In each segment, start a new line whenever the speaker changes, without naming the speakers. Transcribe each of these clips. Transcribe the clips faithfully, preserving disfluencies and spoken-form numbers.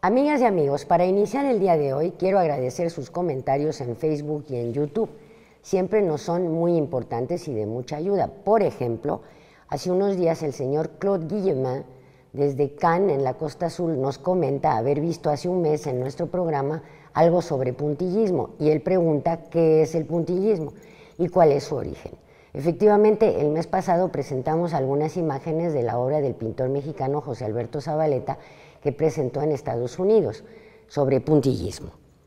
Amigas y amigos, para iniciar el día de hoy quiero agradecer sus comentarios en Facebook y en YouTube. Siempre nos son muy importantes y de mucha ayuda. Por ejemplo, hace unos días el señor Claude Guillemin, desde Cannes, en la Costa Azul, nos comenta haber visto hace un mes en nuestro programa algo sobre puntillismo, y él pregunta qué es el puntillismo y cuál es su origen. Efectivamente, el mes pasado presentamos algunas imágenes de la obra del pintor mexicano José Alberto Zabaleta, que presentó en Estados Unidos, sobre puntillismo.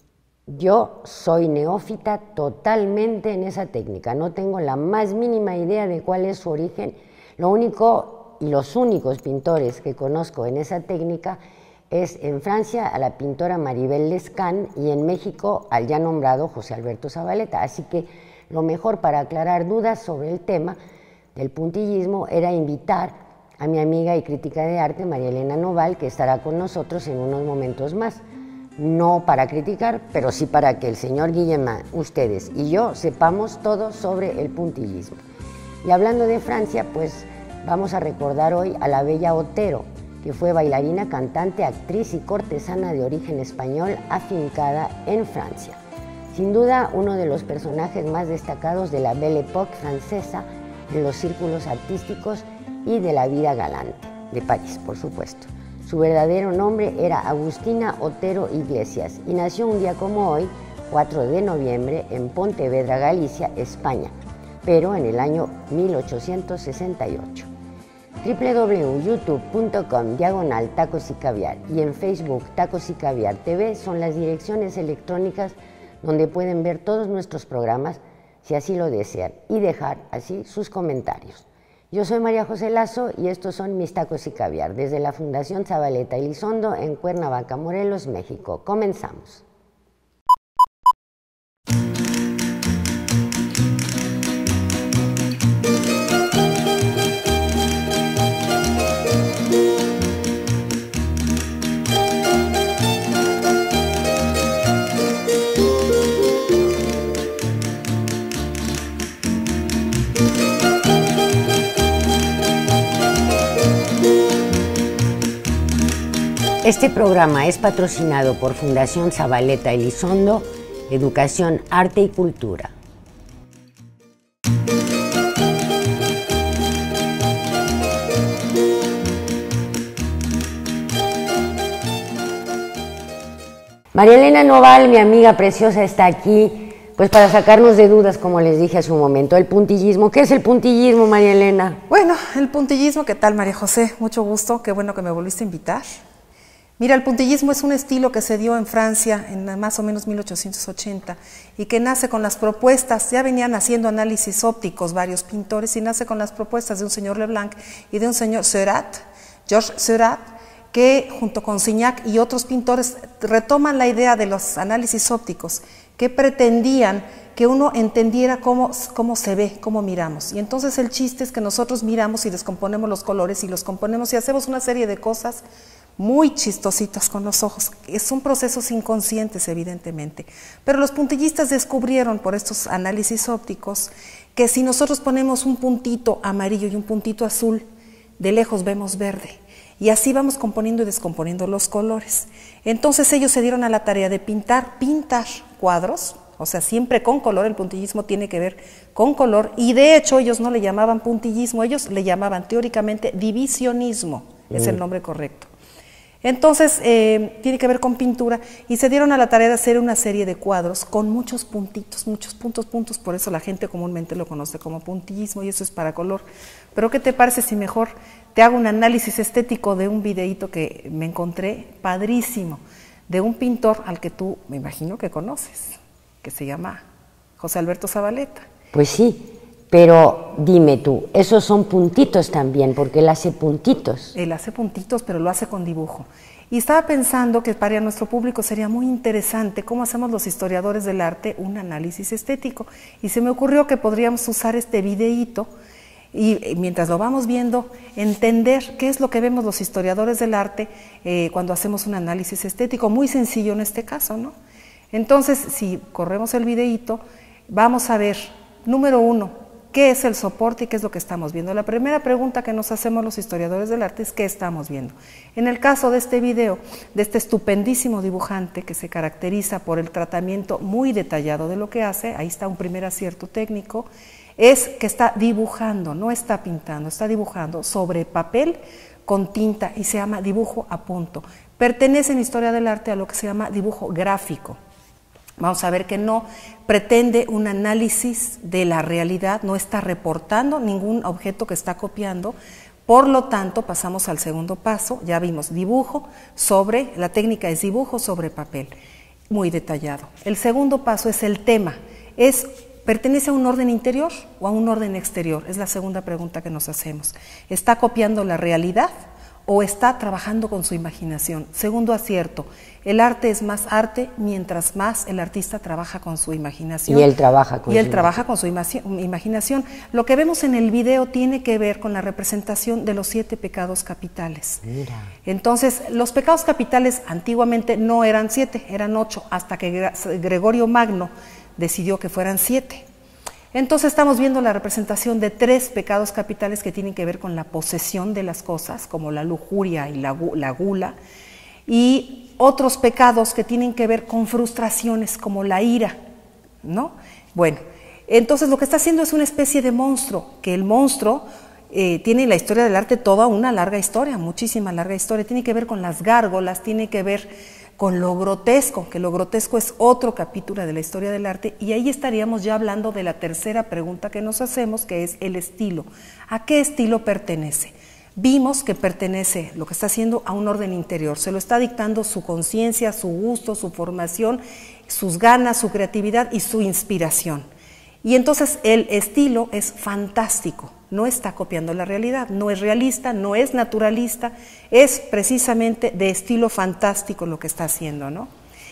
Yo soy neófita totalmente en esa técnica, no tengo la más mínima idea de cuál es su origen. Lo único y los únicos pintores que conozco en esa técnica es en Francia a la pintora Maribel Lescane y en México al ya nombrado José Alberto Zabaleta. Así que lo mejor para aclarar dudas sobre el tema del puntillismo era invitar a mi amiga y crítica de arte, María Elena Noval, que estará con nosotros en unos momentos más. No para criticar, pero sí para que el señor Guillemin, ustedes y yo sepamos todo sobre el puntillismo. Y hablando de Francia, pues vamos a recordar hoy a la bella Otero, que fue bailarina, cantante, actriz y cortesana de origen español afincada en Francia. Sin duda, uno de los personajes más destacados de la Belle Époque francesa en los círculos artísticos y de la vida galante, de París, por supuesto. Su verdadero nombre era Agustina Otero Iglesias y nació un día como hoy, cuatro de noviembre, en Pontevedra, Galicia, España, pero en el año mil ochocientos sesenta y ocho. w w w punto youtube punto com diagonal tacos y caviar y en Facebook Tacos y Caviar T V son las direcciones electrónicas donde pueden ver todos nuestros programas si así lo desean y dejar así sus comentarios. Yo soy María José Lazo y estos son mis Tacos y Caviar desde la Fundación Zabaleta Elizondo en Cuernavaca, Morelos, México. Comenzamos. Este programa es patrocinado por Fundación Zabaleta Elizondo, Educación, Arte y Cultura. María Elena Noval, mi amiga preciosa, está aquí pues para sacarnos de dudas, como les dije hace un momento, el puntillismo. ¿Qué es el puntillismo, María Elena?
Bueno, el puntillismo, ¿qué tal, María José? Mucho gusto, qué bueno que me volviste a invitar. Mira, el puntillismo es un estilo que se dio en Francia en más o menos mil ochocientos ochenta y que nace con las propuestas, ya venían haciendo análisis ópticos varios pintores y nace con las propuestas de un señor Leblanc y de un señor Seurat, Georges Seurat, que junto con Signac y otros pintores retoman la idea de los análisis ópticos que pretendían que uno entendiera cómo, cómo se ve, cómo miramos. Y entonces el chiste es que nosotros miramos y descomponemos los colores y los componemos y hacemos una serie de cosas muy chistositas con los ojos. Son procesos inconscientes, evidentemente. Pero los puntillistas descubrieron por estos análisis ópticos que si nosotros ponemos un puntito amarillo y un puntito azul, de lejos vemos verde. Y así vamos componiendo y descomponiendo los colores. Entonces ellos se dieron a la tarea de pintar, pintar cuadros, o sea, siempre con color. El puntillismo tiene que ver con color, y de hecho ellos no le llamaban puntillismo, ellos le llamaban teóricamente divisionismo, mm. es el nombre correcto. Entonces, eh, tiene que ver con pintura, y se dieron a la tarea de hacer una serie de cuadros con muchos puntitos, muchos puntos, puntos, por eso la gente comúnmente lo conoce como puntillismo, y eso es para color. Pero ¿qué te parece si mejor te hago un análisis estético de un videíto que me encontré padrísimo, de un pintor al que tú me imagino que conoces, que se llama José Alberto Zabaleta?
Pues sí. Pero dime tú, esos son puntitos también, porque él hace puntitos.
Él hace puntitos, pero lo hace con dibujo. Y estaba pensando que para nuestro público sería muy interesante cómo hacemos los historiadores del arte un análisis estético. Y se me ocurrió que podríamos usar este videíto y mientras lo vamos viendo, entender qué es lo que vemos los historiadores del arte eh, cuando hacemos un análisis estético, muy sencillo en este caso, ¿no? Entonces, si corremos el videíto, vamos a ver, número uno, ¿Qué es el soporte y qué es lo que estamos viendo? La primera pregunta que nos hacemos los historiadores del arte es ¿qué estamos viendo? En el caso de este video, de este estupendísimo dibujante que se caracteriza por el tratamiento muy detallado de lo que hace, ahí está un primer acierto técnico, es que está dibujando, no está pintando, está dibujando sobre papel con tinta y se llama dibujo a punto. Pertenece en historia del arte a lo que se llama dibujo gráfico. Vamos a ver que no pretende un análisis de la realidad, no está reportando ningún objeto que está copiando, por lo tanto pasamos al segundo paso, ya vimos dibujo sobre, la técnica es dibujo sobre papel, muy detallado. El segundo paso es el tema, es, ¿pertenece a un orden interior o a un orden exterior? Es la segunda pregunta que nos hacemos. ¿Está copiando la realidad o está trabajando con su imaginación? Segundo acierto, el arte es más arte mientras más el artista trabaja con su imaginación.
Y él trabaja con,
y él
su,
trabaja con su imaginación. Lo que vemos en el video tiene que ver con la representación de los siete pecados capitales.
Mira.
Entonces, los pecados capitales antiguamente no eran siete, eran ocho, hasta que Gregorio Magno decidió que fueran siete. Entonces estamos viendo la representación de tres pecados capitales que tienen que ver con la posesión de las cosas, como la lujuria y la, la gula, y otros pecados que tienen que ver con frustraciones, como la ira, ¿no? Bueno, entonces lo que está haciendo es una especie de monstruo, que el monstruo eh, tiene en la historia del arte toda una larga historia, muchísima larga historia, tiene que ver con las gárgolas, tiene que ver con lo grotesco, que lo grotesco es otro capítulo de la historia del arte, y ahí estaríamos ya hablando de la tercera pregunta que nos hacemos, que es el estilo. ¿A qué estilo pertenece? Vimos que pertenece, lo que está haciendo, a un orden interior, se lo está dictando su conciencia, su gusto, su formación, sus ganas, su creatividad y su inspiración. Y entonces el estilo es fantástico, no está copiando la realidad, no es realista, no es naturalista, es precisamente de estilo fantástico lo que está haciendo, ¿no?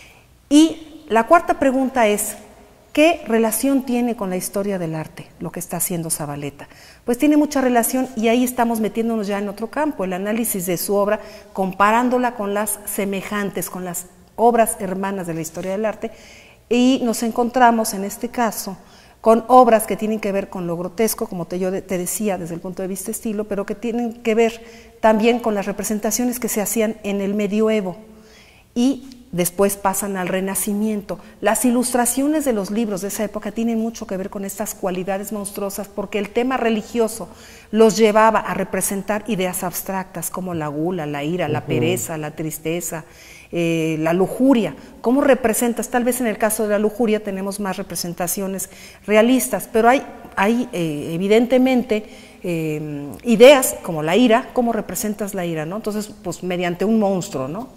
Y la cuarta pregunta es, ¿qué relación tiene con la historia del arte lo que está haciendo Zavaleta? Pues tiene mucha relación y ahí estamos metiéndonos ya en otro campo, el análisis de su obra, comparándola con las semejantes, con las obras hermanas de la historia del arte, y nos encontramos en este caso con obras que tienen que ver con lo grotesco, como te, yo te decía desde el punto de vista estilo, pero que tienen que ver también con las representaciones que se hacían en el medioevo y después pasan al Renacimiento. Las ilustraciones de los libros de esa época tienen mucho que ver con estas cualidades monstruosas porque el tema religioso los llevaba a representar ideas abstractas como la gula, la ira, uh-huh. la pereza, la tristeza, Eh, la lujuria. ¿Cómo representas? Tal vez en el caso de la lujuria tenemos más representaciones realistas, pero hay, hay eh, evidentemente eh, ideas como la ira. ¿Cómo representas la ira, no? Entonces, pues mediante un monstruo, ¿no?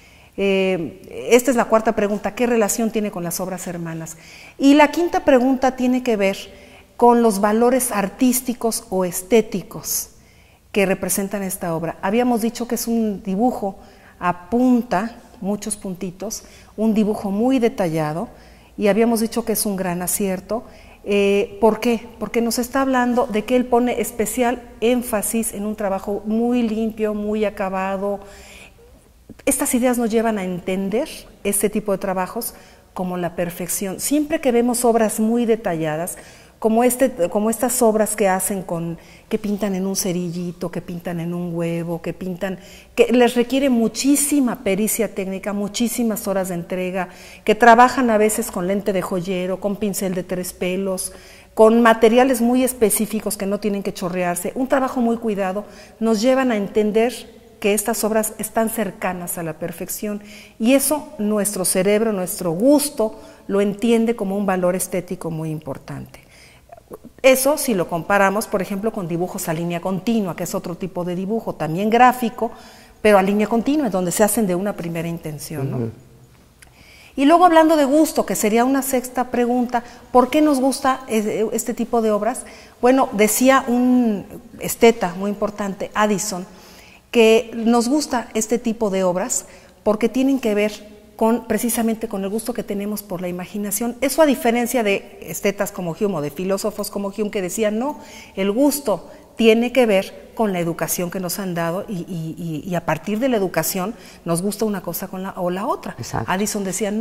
Eh, esta es la cuarta pregunta, ¿qué relación tiene con las obras hermanas? Y la quinta pregunta tiene que ver con los valores artísticos o estéticos que representan esta obra. Habíamos dicho que es un dibujo a punta, muchos puntitos, un dibujo muy detallado, y habíamos dicho que es un gran acierto. Eh, ¿Por qué? Porque nos está hablando de que él pone especial énfasis en un trabajo muy limpio, muy acabado. Estas ideas nos llevan a entender este tipo de trabajos como la perfección. Siempre que vemos obras muy detalladas, como, este, como estas obras que hacen con, que pintan en un cerillito, que pintan en un huevo, que pintan, que les requiere muchísima pericia técnica, muchísimas horas de entrega, que trabajan a veces con lente de joyero, con pincel de tres pelos, con materiales muy específicos que no tienen que chorrearse, un trabajo muy cuidado, nos llevan a entender que estas obras están cercanas a la perfección y eso nuestro cerebro, nuestro gusto, lo entiende como un valor estético muy importante. Eso si lo comparamos, por ejemplo, con dibujos a línea continua, que es otro tipo de dibujo, también gráfico, pero a línea continua, donde se hacen de una primera intención, ¿no? Uh-huh. Y luego hablando de gusto, que sería una sexta pregunta, ¿por qué nos gusta este tipo de obras? Bueno, decía un esteta muy importante, Addison, que nos gusta este tipo de obras porque tienen que ver con, precisamente con el gusto que tenemos por la imaginación. Eso a diferencia de estetas como Hume o de filósofos como Hume que decían, no, el gusto tiene que ver con la educación que nos han dado y, y, y a partir de la educación nos gusta una cosa con la, o la otra.
Exacto.
Addison decía, no,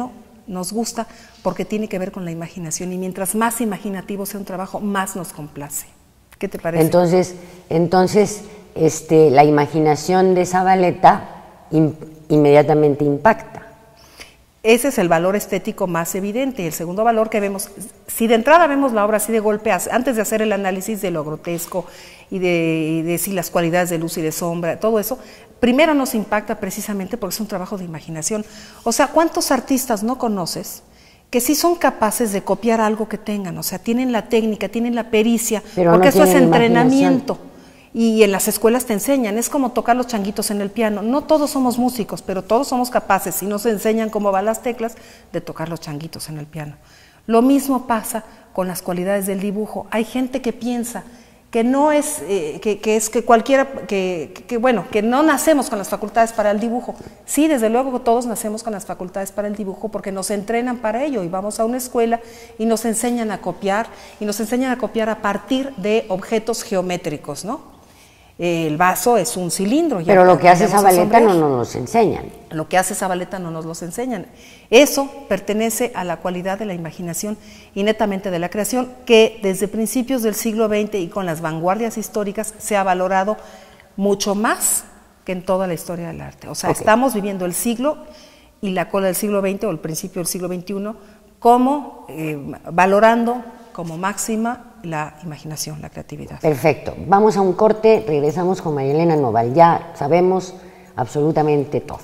nos gusta porque tiene que ver con la imaginación y mientras más imaginativo sea un trabajo, más nos complace. ¿Qué te parece?
Entonces, entonces este, la imaginación de Zavaleta in, inmediatamente impacta.
Ese es el valor estético más evidente. El segundo valor que vemos, si de entrada vemos la obra así de golpe, antes de hacer el análisis de lo grotesco y de, y de si las cualidades de luz y de sombra, todo eso, primero nos impacta precisamente porque es un trabajo de imaginación. O sea, ¿cuántos artistas no conoces que sí son capaces de copiar algo que tengan? O sea, tienen la técnica, tienen la pericia,
pero
porque
no
eso es entrenamiento.
Imaginación.
Y en las escuelas te enseñan, es como tocar los changuitos en el piano. No todos somos músicos, pero todos somos capaces, si nos enseñan cómo van las teclas, de tocar los changuitos en el piano. Lo mismo pasa con las cualidades del dibujo. Hay gente que piensa que no es, eh, que, que es que cualquiera, que, que, que bueno, que no nacemos con las facultades para el dibujo. Sí, desde luego todos nacemos con las facultades para el dibujo porque nos entrenan para ello y vamos a una escuela y nos enseñan a copiar, y nos enseñan a copiar a partir de objetos geométricos, ¿no? El vaso es un cilindro. Ya
pero lo que hace Zavaleta no nos los enseñan.
Lo que hace Zavaleta no nos los enseñan. Eso pertenece a la cualidad de la imaginación y netamente de la creación, que desde principios del siglo veinte y con las vanguardias históricas se ha valorado mucho más que en toda la historia del arte. O sea, okay. Estamos viviendo el siglo y la cola del siglo veinte o el principio del siglo veintiuno como eh, valorando como máxima la imaginación, la creatividad.
Perfecto. Vamos a un corte, regresamos con María Elena Noval. Ya sabemos absolutamente todo.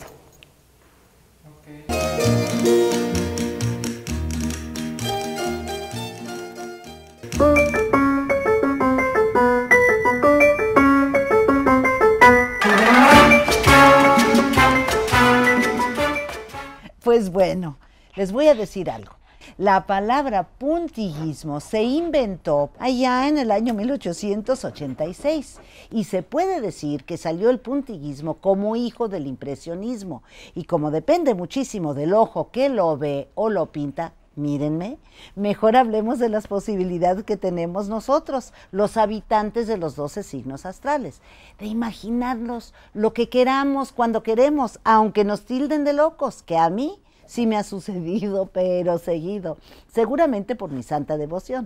Pues bueno, les voy a decir algo. La palabra puntillismo se inventó allá en el año mil ochocientos ochenta y seis y se puede decir que salió el puntillismo como hijo del impresionismo, y como depende muchísimo del ojo que lo ve o lo pinta, mírenme, mejor hablemos de las posibilidades que tenemos nosotros, los habitantes de los doce signos astrales, de imaginarnos lo que queramos cuando queremos, aunque nos tilden de locos, que a mí sí me ha sucedido, pero seguido, seguramente por mi santa devoción.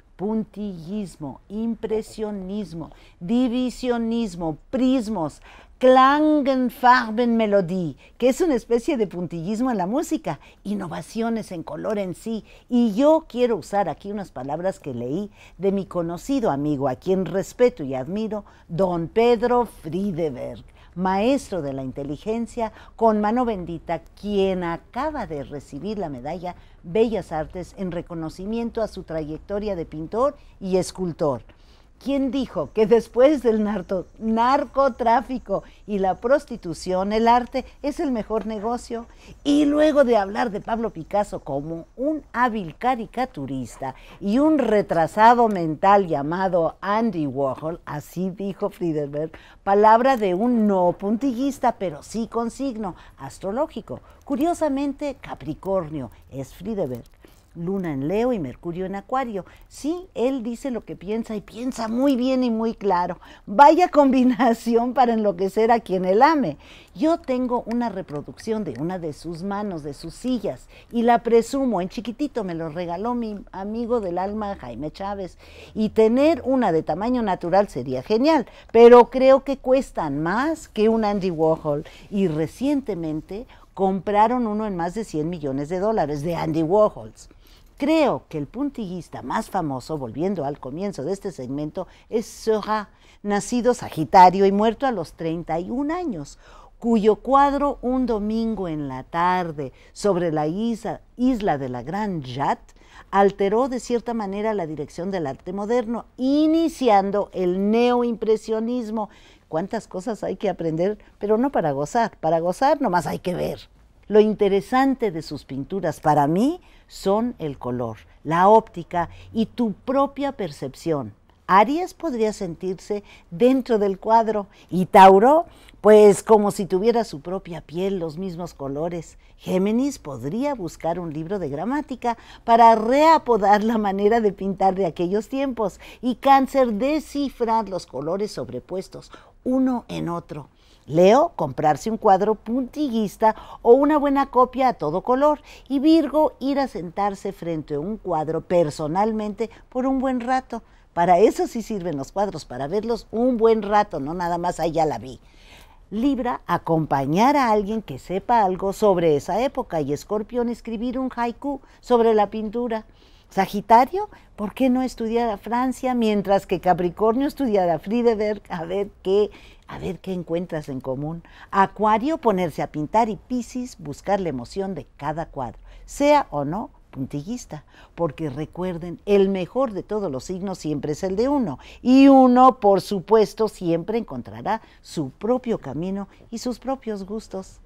Puntillismo, impresionismo, divisionismo, prismos, Klangen, Farben, Melodie, que es una especie de puntillismo en la música, innovaciones en color en sí. Y yo quiero usar aquí unas palabras que leí de mi conocido amigo, a quien respeto y admiro, don Pedro Friedeberg, maestro de la inteligencia con mano bendita, quien acaba de recibir la medalla Bellas Artes en reconocimiento a su trayectoria de pintor y escultor. ¿Quién dijo que después del narco, narcotráfico y la prostitución, el arte es el mejor negocio? Y luego de hablar de Pablo Picasso como un hábil caricaturista y un retrasado mental llamado Andy Warhol, así dijo Friedeberg, palabra de un no puntillista, pero sí con signo astrológico. Curiosamente, Capricornio es Friedeberg. Luna en Leo y Mercurio en Acuario. Sí, él dice lo que piensa y piensa muy bien y muy claro. Vaya combinación para enloquecer a quien él ame. Yo tengo una reproducción de una de sus manos, de sus sillas, y la presumo, en chiquitito me lo regaló mi amigo del alma Jaime Chávez, y tener una de tamaño natural sería genial, pero creo que cuestan más que un Andy Warhol, y recientemente compraron uno en más de cien millones de dólares de Andy Warhols. Creo que el puntillista más famoso, volviendo al comienzo de este segmento, es Seurat, nacido Sagitario y muerto a los treinta y un años, cuyo cuadro Un domingo en la tarde sobre la isla, isla de la Gran Jatte alteró de cierta manera la dirección del arte moderno, iniciando el neoimpresionismo. Cuántas cosas hay que aprender, pero no para gozar, para gozar nomás hay que ver. Lo interesante de sus pinturas para mí son el color, la óptica y tu propia percepción. Aries podría sentirse dentro del cuadro y Tauro, pues como si tuviera su propia piel, los mismos colores. Géminis podría buscar un libro de gramática para reapodar la manera de pintar de aquellos tiempos y Cáncer descifrar los colores sobrepuestos uno en otro. Leo, comprarse un cuadro puntillista o una buena copia a todo color. Y Virgo, ir a sentarse frente a un cuadro personalmente por un buen rato. Para eso sí sirven los cuadros, para verlos un buen rato, no nada más, ahí ya la vi. Libra, acompañar a alguien que sepa algo sobre esa época. Y Escorpión, escribir un haiku sobre la pintura. Sagitario, ¿por qué no estudiar a Francia? Mientras que Capricornio, estudiar a Friedeberg, a ver qué, a ver qué encuentras en común. Acuario, ponerse a pintar. Y Piscis, buscar la emoción de cada cuadro, sea o no puntillista, porque recuerden, el mejor de todos los signos siempre es el de uno, y uno, por supuesto, siempre encontrará su propio camino y sus propios gustos.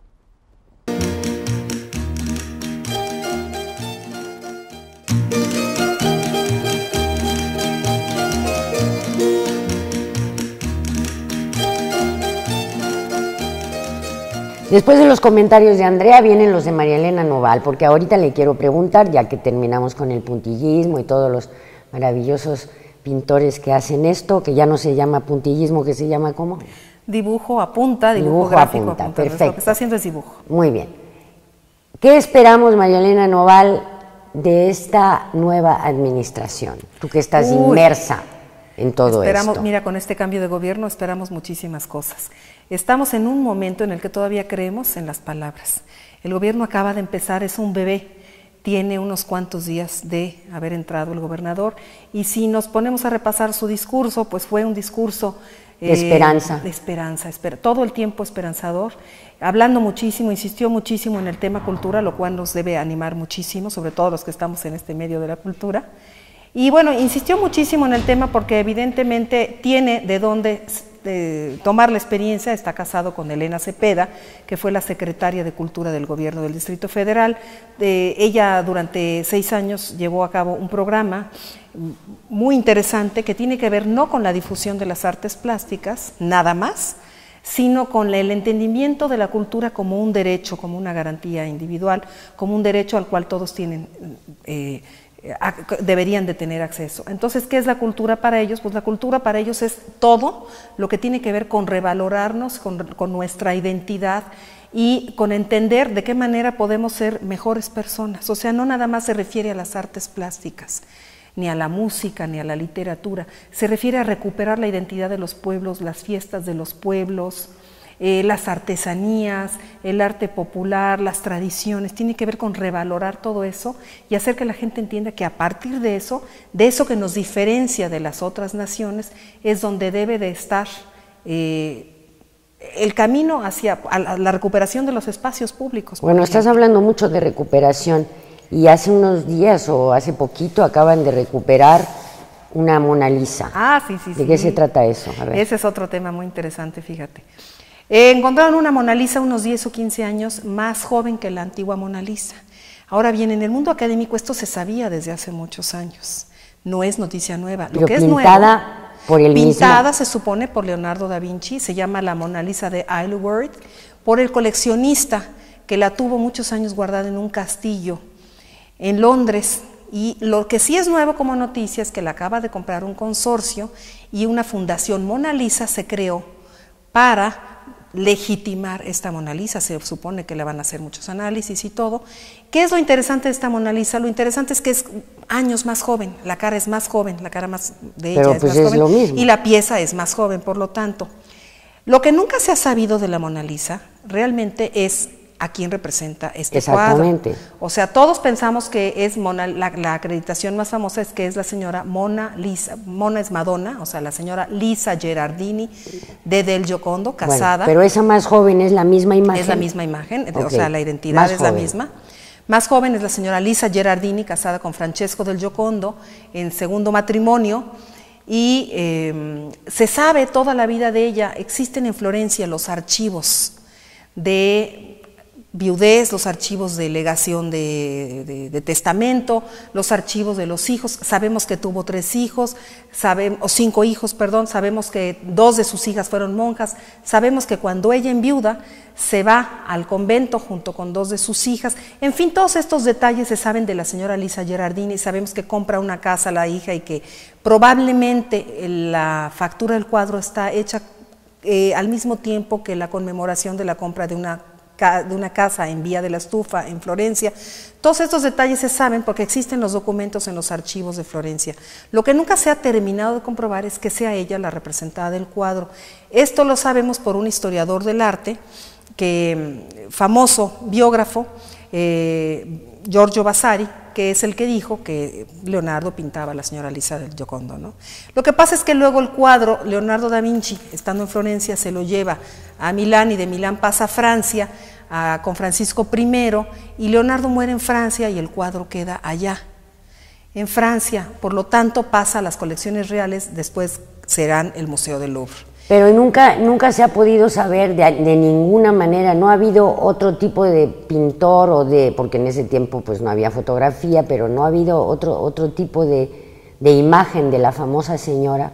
Después de los comentarios de Andrea vienen los de María Elena Noval, porque ahorita le quiero preguntar, ya que terminamos con el puntillismo y todos los maravillosos pintores que hacen esto, que ya no se llama puntillismo, que se llama ¿cómo?
Dibujo a punta, dibujo, dibujo gráfico a punta, a punta.
Perfecto.
Lo que está haciendo es dibujo.
Muy bien. ¿Qué esperamos, María Elena Noval, de esta nueva administración? Tú que estás Uy, inmersa en todo
esperamos,
esto.
Mira, con este cambio de gobierno esperamos muchísimas cosas. Estamos en un momento en el que todavía creemos en las palabras. El gobierno acaba de empezar, es un bebé, tiene unos cuantos días de haber entrado el gobernador, y si nos ponemos a repasar su discurso, pues fue un discurso
de eh, esperanza.
De esperanza, esper todo el tiempo esperanzador, hablando muchísimo, insistió muchísimo en el tema cultura, lo cual nos debe animar muchísimo, sobre todo los que estamos en este medio de la cultura. Y bueno, insistió muchísimo en el tema porque evidentemente tiene de dónde de tomar la experiencia. Está casado con Elena Cepeda, que fue la secretaria de Cultura del Gobierno del Distrito Federal. De, ella durante seis años llevó a cabo un programa muy interesante que tiene que ver no con la difusión de las artes plásticas, nada más, sino con el entendimiento de la cultura como un derecho, como una garantía individual, como un derecho al cual todos tienen eh, deberían de tener acceso. Entonces, ¿qué es la cultura para ellos? Pues la cultura para ellos es todo lo que tiene que ver con revalorarnos, con, con nuestra identidad y con entender de qué manera podemos ser mejores personas. O sea, no nada más se refiere a las artes plásticas, ni a la música, ni a la literatura. Se refiere a recuperar la identidad de los pueblos, las fiestas de los pueblos, Eh, las artesanías, el arte popular, las tradiciones. Tiene que ver con revalorar todo eso y hacer que la gente entienda que a partir de eso, de eso que nos diferencia de las otras naciones, es donde debe de estar eh, el camino hacia a la, la recuperación de los espacios públicos.
Bueno, estás hablando mucho de recuperación y hace unos días o hace poquito acaban de recuperar una Mona Lisa.
Ah, sí, sí,
¿De
sí.
qué se trata eso? A ver.
Ese es otro tema muy interesante, fíjate. Eh, encontraron una Mona Lisa unos diez o quince años más joven que la antigua Mona Lisa. Ahora bien, en el mundo académico esto se sabía desde hace muchos años, no es noticia nueva.
Pero
lo que
pintada
es nuevo,
por el
pintada
mismo.
se supone por Leonardo da Vinci, se llama la Mona Lisa de Isleworth, por el coleccionista que la tuvo muchos años guardada en un castillo en Londres. Y lo que sí es nuevo como noticia es que la acaba de comprar un consorcio y una fundación Mona Lisa se creó para legitimar esta Mona Lisa. Se supone que le van a hacer muchos análisis y todo. ¿Qué es lo interesante de esta Mona Lisa? Lo interesante es que es años más joven, la cara es más joven, la cara más de ella
Pero
es
pues
más
es
joven
lo mismo.
y la pieza es más joven, por lo tanto. Lo que nunca se ha sabido de la Mona Lisa realmente es a quién representa este
Exactamente.
cuadro. O sea, todos pensamos que es Mona, la, la acreditación más famosa es que es la señora Mona Lisa, Mona es Madonna, o sea, la señora Lisa Gherardini de Del Giocondo, casada.
Bueno, pero esa más joven es la misma imagen.
Es la misma imagen,
Okay.
O sea, la identidad
Más
es
joven.
la misma. Más joven es la señora Lisa Gherardini, casada con Francesco Del Giocondo, en segundo matrimonio. Y eh, se sabe toda la vida de ella. Existen en Florencia los archivos de viudez, los archivos de legación de, de, de testamento, los archivos de los hijos. Sabemos que tuvo tres hijos, sabemos, o cinco hijos, perdón, sabemos que dos de sus hijas fueron monjas, sabemos que cuando ella enviuda se va al convento junto con dos de sus hijas. En fin, todos estos detalles se saben de la señora Lisa Gherardini. Sabemos que compra una casa a la hija y que probablemente la factura del cuadro está hecha eh, al mismo tiempo que la conmemoración de la compra de una, de una casa en Vía de la Estufa, en Florencia. Todos estos detalles se saben porque existen los documentos en los archivos de Florencia. Lo que nunca se ha terminado de comprobar es que sea ella la representada del cuadro. Esto lo sabemos por un historiador del arte, que, famoso biógrafo, eh, Giorgio Vasari, que es el que dijo que Leonardo pintaba a la señora Lisa del Giocondo, ¿no? Lo que pasa es que luego el cuadro, Leonardo da Vinci, estando en Florencia, se lo lleva a Milán y de Milán pasa a Francia a, con Francisco primero, y Leonardo muere en Francia y el cuadro queda allá, en Francia. Por lo tanto, pasa a las colecciones reales, después serán el Museo del Louvre.
Pero nunca, nunca se ha podido saber de, de ninguna manera, no ha habido otro tipo de pintor o de, porque en ese tiempo pues no había fotografía, pero no ha habido otro, otro tipo de, de imagen de la famosa señora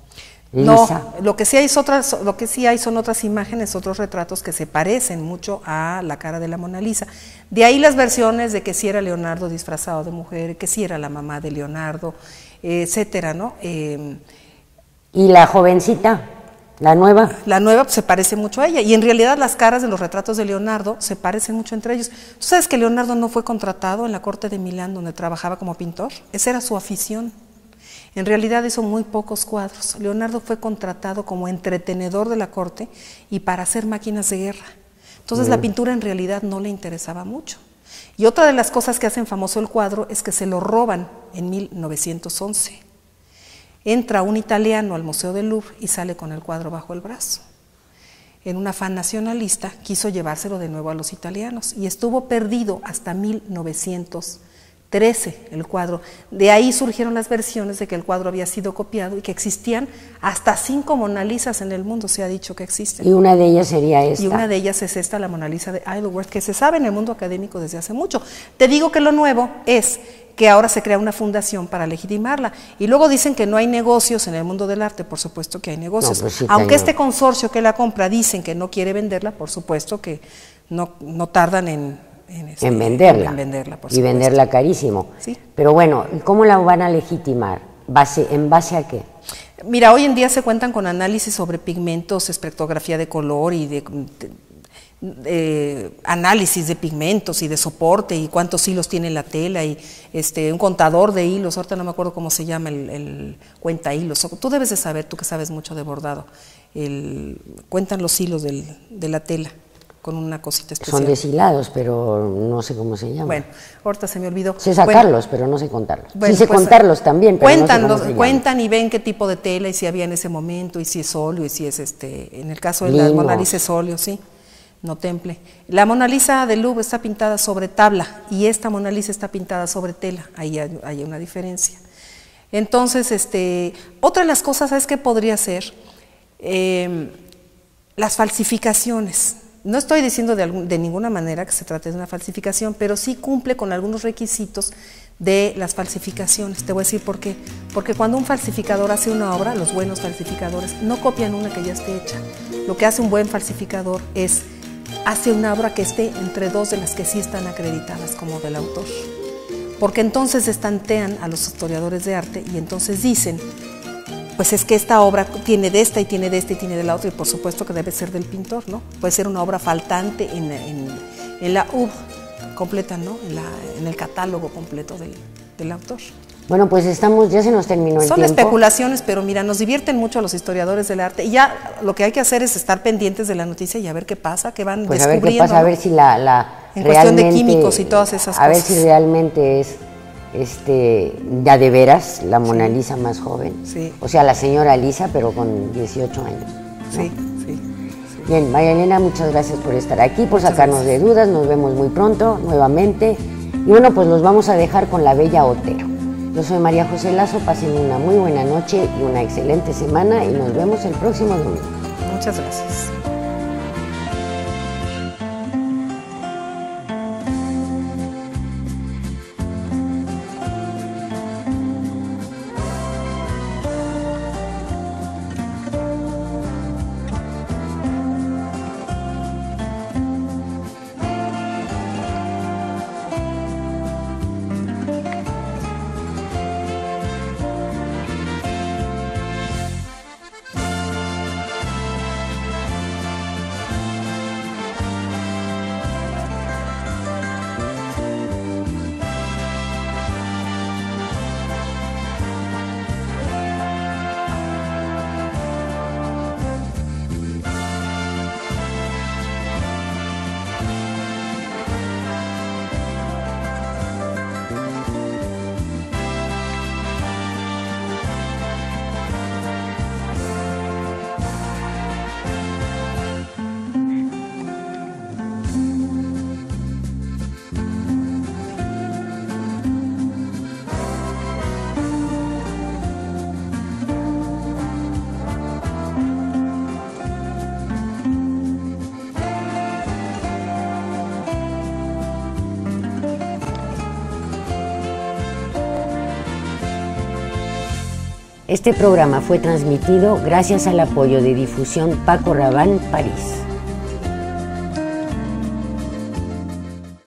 Lisa.
No, lo que sí hay es otras, lo que sí hay son otras imágenes, otros retratos que se parecen mucho a la cara de la Mona Lisa. De ahí las versiones de que si era Leonardo disfrazado de mujer, que si era la mamá de Leonardo, eh, etcétera, ¿no? Eh,
¿Y la jovencita? ¿La nueva?
La nueva pues, se parece mucho a ella, y en realidad las caras de los retratos de Leonardo se parecen mucho entre ellos. ¿Tú sabes que Leonardo no fue contratado en la corte de Milán donde trabajaba como pintor? Esa era su afición. En realidad hizo muy pocos cuadros. Leonardo fue contratado como entretenedor de la corte y para hacer máquinas de guerra. Entonces mm. la pintura en realidad no le interesaba mucho. Y otra de las cosas que hacen famoso el cuadro es que se lo roban en mil novecientos once. Entra un italiano al Museo del Louvre y sale con el cuadro bajo el brazo. En un afán nacionalista quiso llevárselo de nuevo a los italianos y estuvo perdido hasta mil novecientos trece el cuadro. De ahí surgieron las versiones de que el cuadro había sido copiado y que existían hasta cinco Mona Lisas en el mundo, se ha dicho que existen.
Y una de ellas sería esta.
Y una de ellas es esta, la Mona Lisa de Isleworth, que se sabe en el mundo académico desde hace mucho. Te digo que lo nuevo es que ahora se crea una fundación para legitimarla. Y luego dicen que no hay negocios en el mundo del arte, por supuesto que hay negocios. No, pues sí, aunque este consorcio que la compra dicen que no quiere venderla, por supuesto que no, no tardan en, en, este,
en venderla,
en venderla por
y venderla carísimo.
¿Sí?
Pero bueno, ¿cómo la van a legitimar? ¿Base, ¿En base a qué?
Mira, hoy en día se cuentan con análisis sobre pigmentos, espectrografía de color y de... de Eh, análisis de pigmentos y de soporte y cuántos hilos tiene la tela y este, un contador de hilos, ahorita no me acuerdo cómo se llama, el, el cuenta hilos. Tú debes de saber, tú que sabes mucho de bordado, el, cuentan los hilos del, de la tela con una cosita especial.
Son deshilados, pero no sé cómo se llama.
Bueno, ahorita se me olvidó.
Sé sacarlos, bueno, pero no sé contarlos.
Bueno,
sí sé
pues,
contarlos también, pero
cuentan,
no sé cómo se
cuentan y ven qué tipo de tela y si había en ese momento y si es óleo y si es este, en el caso de
Limos.
la Mona Lisa es óleo, sí. No temple. La Mona Lisa del Louvre está pintada sobre tabla y esta Mona Lisa está pintada sobre tela, ahí hay, hay una diferencia. Entonces, este, otra de las cosas, ¿sabes qué podría ser? Eh, las falsificaciones. No estoy diciendo de, algún, de ninguna manera que se trate de una falsificación, pero sí cumple con algunos requisitos de las falsificaciones. Te voy a decir por qué. Porque cuando un falsificador hace una obra, los buenos falsificadores no copian una que ya esté hecha. Lo que hace un buen falsificador es hace una obra que esté entre dos de las que sí están acreditadas como del autor. Porque entonces estantean a los historiadores de arte y entonces dicen, pues es que esta obra tiene de esta y tiene de esta y tiene de la otra y por supuesto que debe ser del pintor, ¿no? Puede ser una obra faltante en, en, en la U completa, ¿no? En, la, en el catálogo completo del, del autor.
Bueno, pues estamos, ya se nos terminó el
Son
tiempo.
especulaciones, pero mira, nos divierten mucho a los historiadores del arte y ya lo que hay que hacer es estar pendientes de la noticia y a ver qué pasa, qué van
pues
descubriendo.
A ver qué pasa,
¿no?
a ver si la, la
en cuestión de químicos y todas esas
a
cosas.
A ver si realmente es este ya de veras la Mona
sí.
Lisa más joven.
Sí.
O sea, la señora Lisa, pero con dieciocho años. ¿no?
Sí, sí, sí.
Bien, María Elena, muchas gracias por estar aquí, por
muchas
sacarnos
gracias.
de dudas. Nos vemos muy pronto, nuevamente. Y bueno, pues los vamos a dejar con la bella Otero. Yo soy María José Lazo, pasen una muy buena noche y una excelente semana y nos vemos el próximo domingo.
Muchas gracias.
Este programa fue transmitido gracias al apoyo de Difusión Paco Rabanne, París.